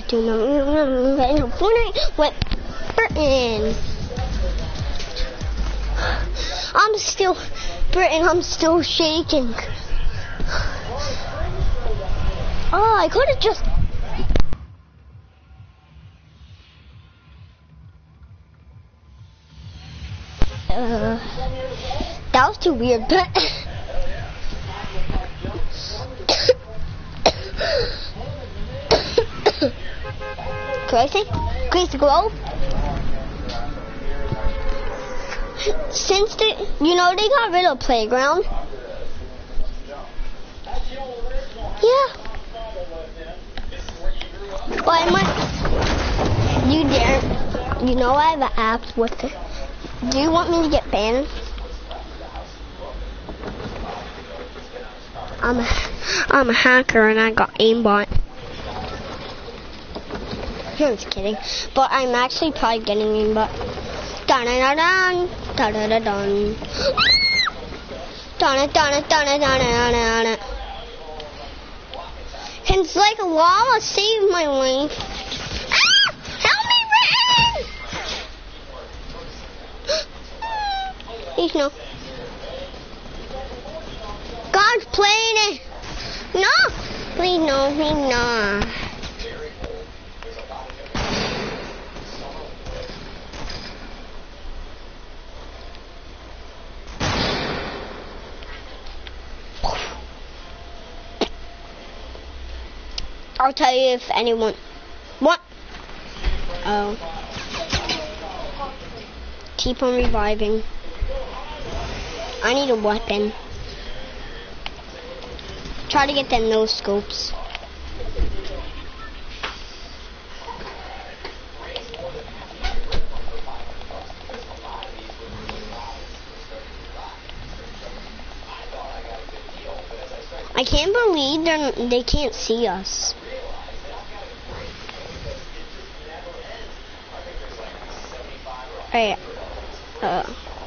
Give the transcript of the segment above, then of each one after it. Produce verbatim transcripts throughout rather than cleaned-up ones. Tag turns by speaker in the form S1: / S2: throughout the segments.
S1: With Britain. I'm still, Britain, I'm still shaking. Oh, I could have just... Uh, that was too weird, but... Crazy? Crazy Grove? Since they, you know, they got rid of playground. Yeah. But I might, you dare, you know I have an app with it. Do you want me to get banned? I'm a, I'm a hacker and I got aimbot. I'm just kidding. But I'm actually probably getting aimbot. Dun dun dun dun dun dun dun. Dun dun dun dun dun dun. It's like a llama saved my life. Ah! Help me, Britain! Please no. God's playing it. No! Please no, please no. I'll tell you if anyone... What? Oh. Keep on reviving. I need a weapon. Try to get them no scopes. I can't believe they're, they can't see us. Alright. Uh.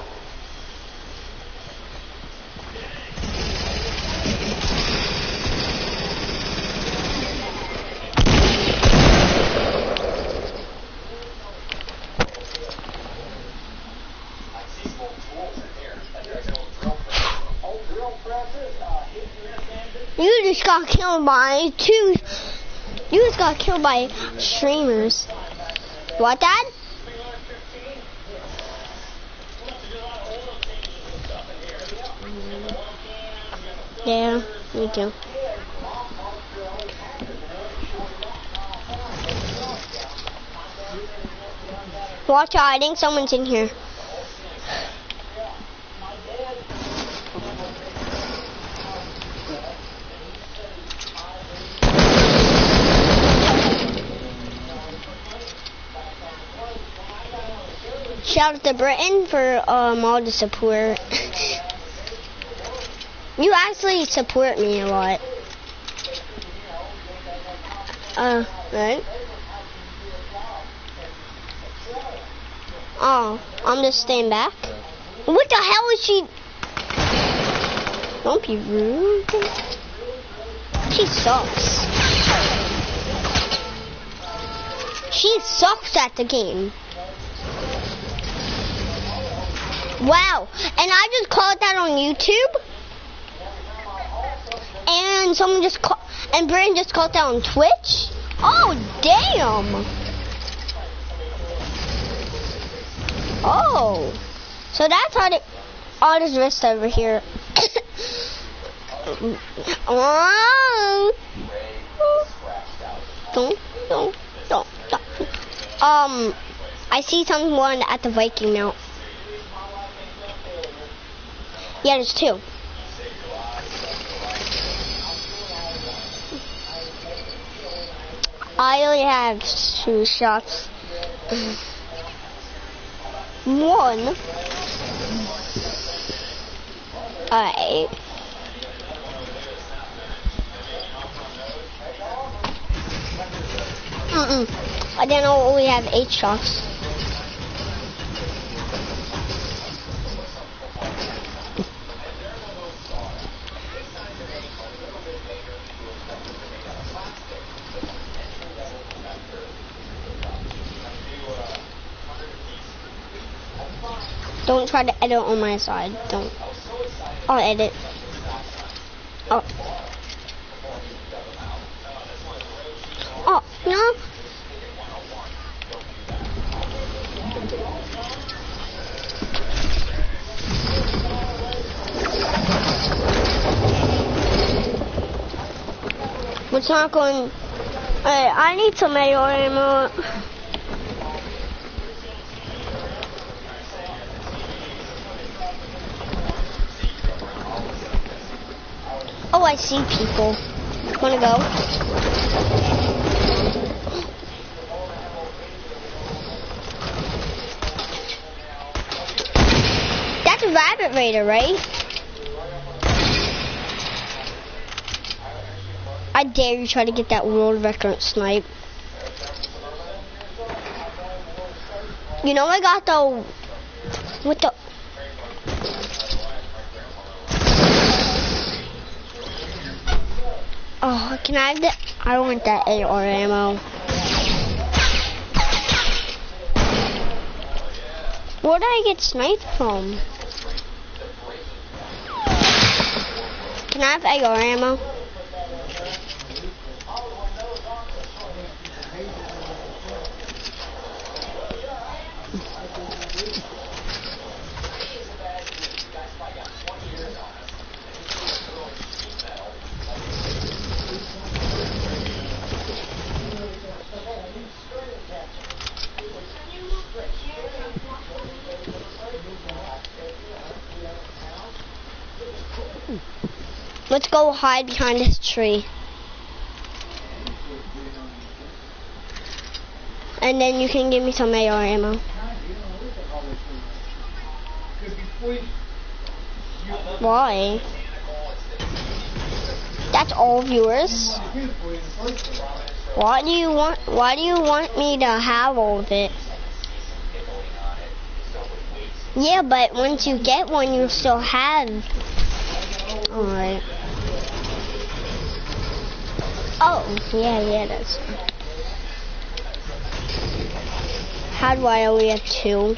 S1: You just got killed by two. You just got killed by streamers. What, Dad? Yeah, me too. Watch out, I think someone's in here. Shout out to Britain for um, all the support. You actually support me a lot. Uh, right? Oh, I'm just staying back. What the hell is she? Don't be rude. She sucks. She sucks at the game. Wow, and I just called that on YouTube. And someone just called, and Brandon just called that on Twitch. Oh, damn. Oh, so that's how they, all this wrist over here. Oh. Don't, don't, don't, don't. Um, I see someone at the Viking mount. Yeah, there's two. I only have two shots. One. Alright. Mm-mm. I didn't know we have eight shots. Don't try to edit on my side. Don't. I'll edit. Oh. Oh, no. It's not going. Uh, I need some A R ammo. Oh, I see people. Wanna go? That's a rabbit raider, right? I dare you try to get that world record snipe. You know I got the with the Oh, can I have that? I don't want that A R ammo. Where did I get sniped from? Can I have A R ammo? Let's go hide behind this tree. And then you can give me some A R ammo. Why? That's all viewers. Why do you want why do you want me to have all of it? Yeah, but once you get one you still have. Alright. Oh, yeah, yeah, that's how do I only have two?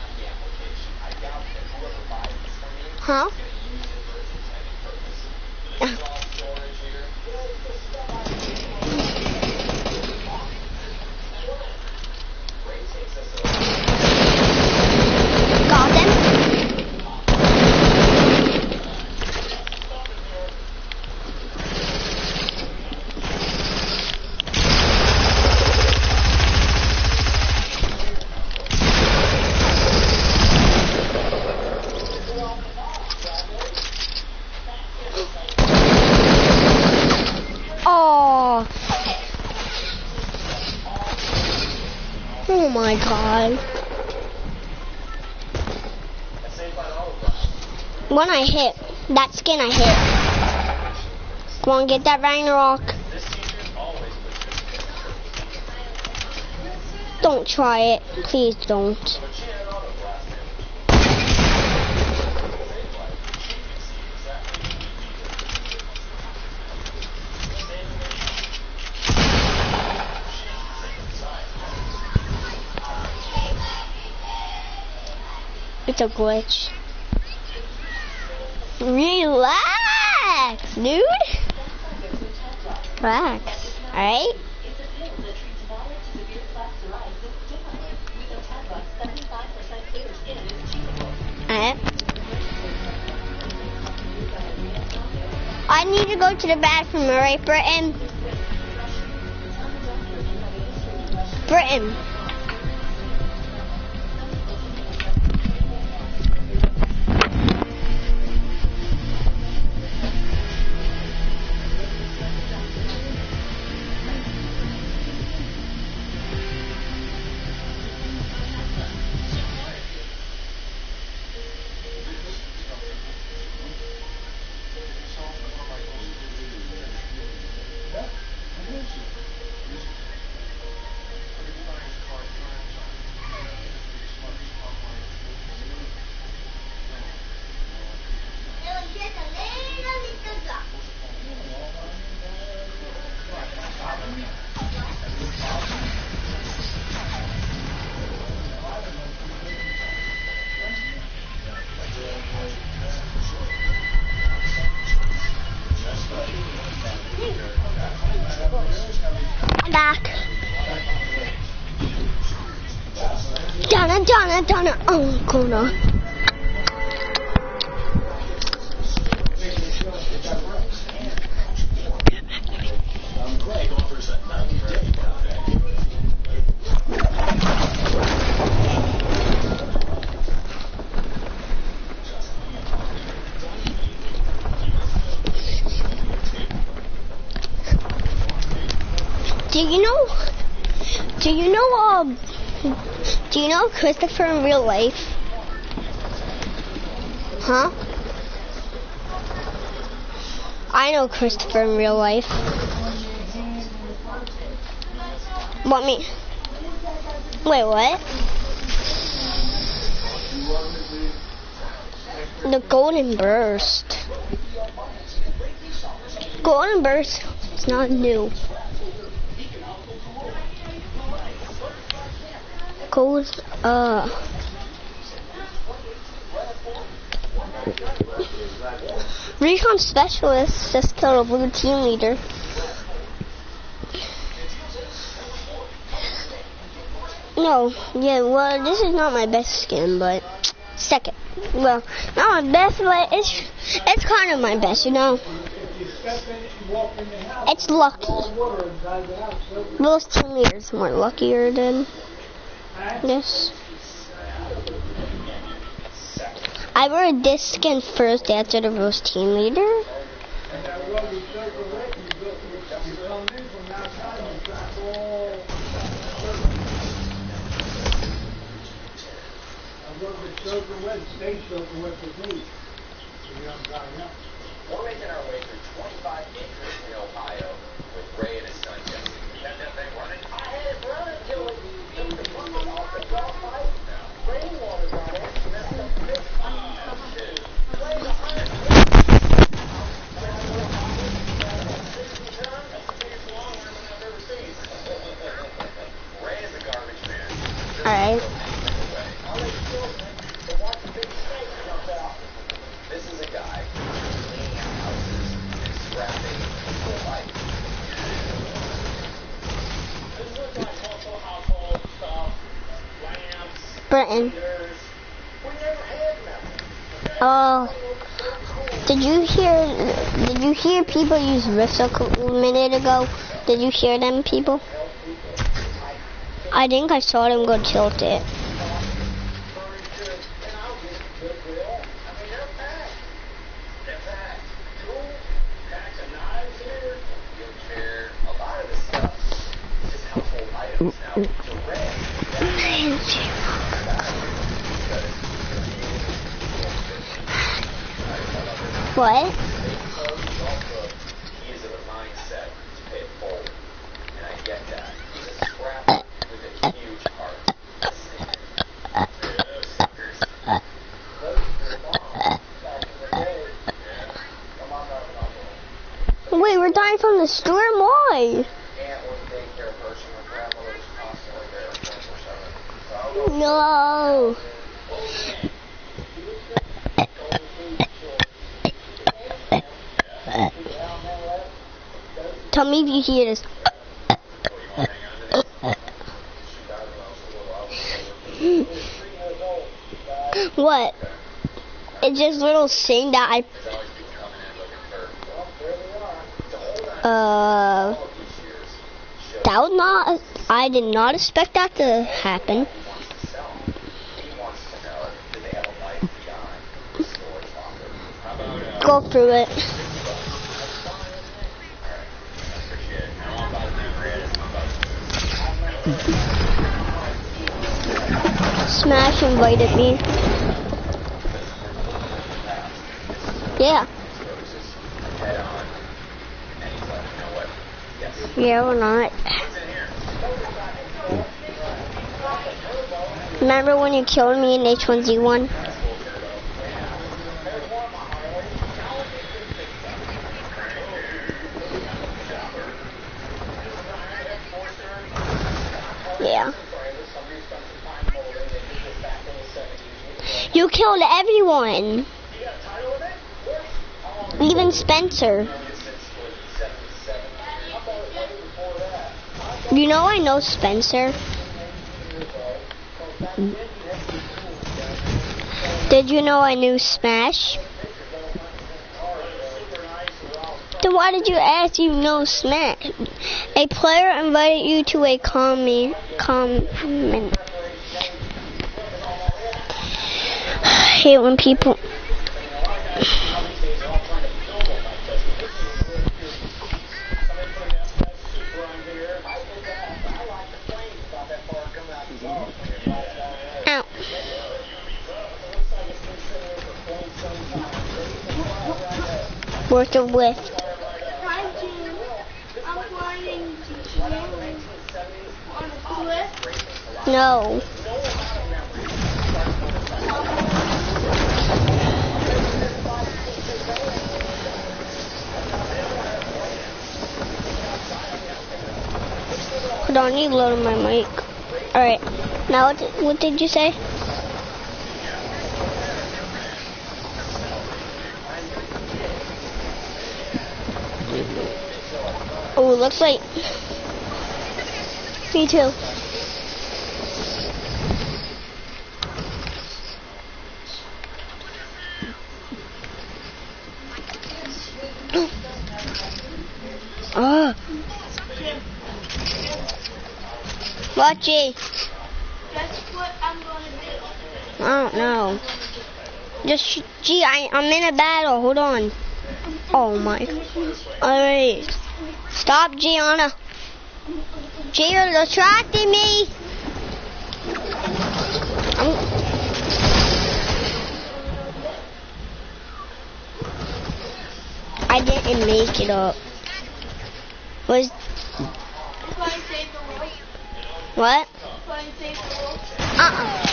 S1: Huh? Got them? Oh my god. When I hit, that skin I hit. Come on, get that Ragnarok. Don't try it. Please don't. It's a glitch. Relax, dude. Relax, alright? Alright. I need to go to the bathroom, alright, Britain? Britain. I'm done, I'm done. Oh, Kona. Do you know, do you know, um, do you know Christopher in real life? Huh? I know Christopher in real life. What me? Wait, what? The Golden Burst. Golden Burst, it's not new. Goes, uh, Recon Specialist just killed a blue team leader. No, yeah, well, this is not my best skin, but second. Well, not my best, but it's, it's kind of my best, you know. It's lucky. Those team leaders more luckier than this. I wore this skin first after the roast team leader.
S2: We're making our way through twenty-five acres in Ohio with Ray and his son Jesse. That that thing running? I had it running till it took the bucket off the top pipe. Rainwater got it. Messed up the big oh, shit. Ray, the hundred sixty tons? That's the biggest longworm I've ever seen. Ray is a garbage man.
S1: Alright.
S2: I'll let you go, man. So watch the big snake jump out. This is a guy cleaning out houses and scrapping for life. This is like multiple household stuff, lamps,
S1: Britain.
S2: heaters. We never had nothing.
S1: Oh, did you hear? Did you hear people use riffs a cou- minute ago? Did you hear them, people? I think I saw them go tilt it. What? Wait, we're dying from the storm? Why? No. Tell me if you hear this. What? It's just little thing that I. Uh, that was not. I did not expect that to happen. Go through it. Smash invited me. Yeah. Yeah, we're not. Remember when you killed me in H one Z one? Yeah. You killed everyone. Even Spencer. You know I know Spencer. Did you know I knew Smash? Then why did you ask you know Smash? A player invited you to a comment. comment. I hate when people... Ow. Worth a lift. No. Hold on, I need to load my mic. Alright, now what did, what did you say? Oh, looks like... Me too. Ah. Watch it.
S3: That's what I'm gonna do.
S1: I don't know. Just, gee, I, I'm in a battle. Hold on. Oh my. Alright. Stop, Gianna. Gee, you're distracting me. I'm... I didn't make it up. Was...
S3: That's why I saved the world.
S1: What?
S3: That's why I saved the world.
S1: Uh-uh.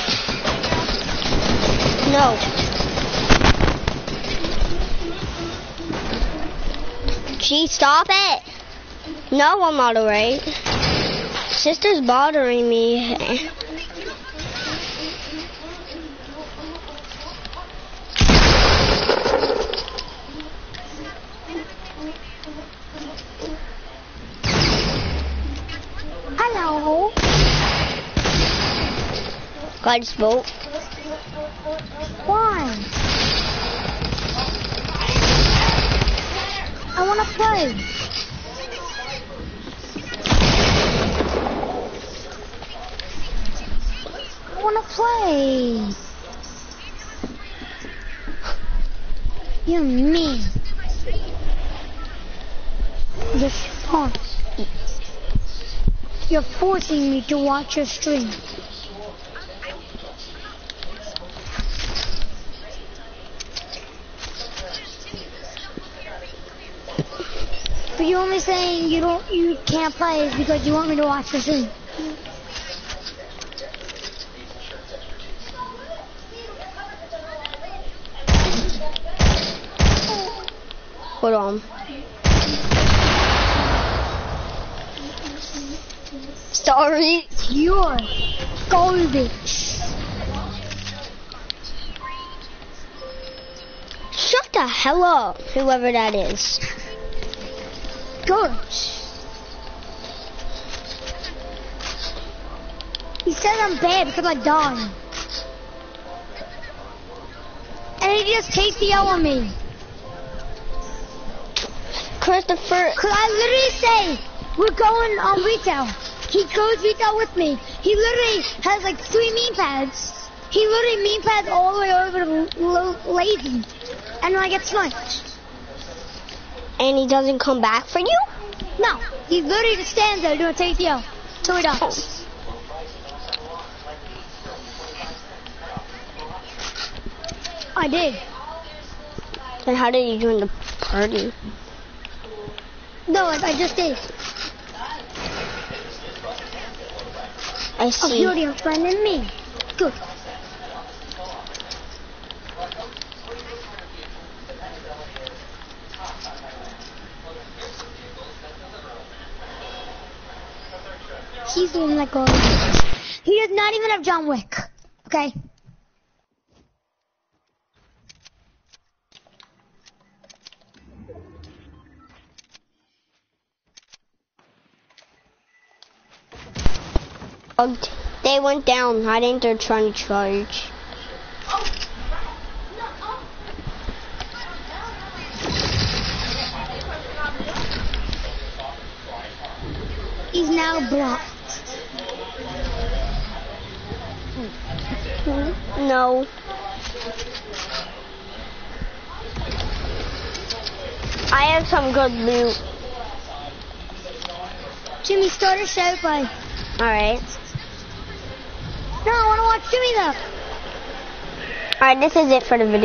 S1: No. Gee, stop it. No, I'm not alright. Sister's bothering me.
S4: Hello.
S1: Guys, vote.
S4: Why? I want to play. I want to play. You're mean. You're smart. You're forcing me to watch your stream. But you're only saying you don't, you can't play because you want me to watch your stream.
S1: Hold on. Sorry.
S4: You're garbage.
S1: Shut the hell up, whoever that is.
S4: Good. He says I'm bad because I died. And he just takes the L on me.
S1: Christopher.
S4: Cause I literally say, we're going on retail. He goes retail with me. He literally has like three meme pads. He literally meme pads all the way over to L- Lazy. And I get sniped.
S1: And he doesn't come back for you?
S4: No, he literally just stands there doing take the L. Till he dies. I did.
S1: Then how did you join the party?
S4: No, I, I just did.
S1: I
S4: Oh,
S1: see.
S4: you're your friend and me. Good. He's doing like all. He does not even have John Wick. Okay.
S1: Oh, they went down. I think they're trying to charge.
S4: He's now blocked.
S1: No. I have some good loot.
S4: Jimmy, start a show play.
S1: Alright.
S4: No, I want to watch Jimmy though.
S1: Alright, this is it for the video.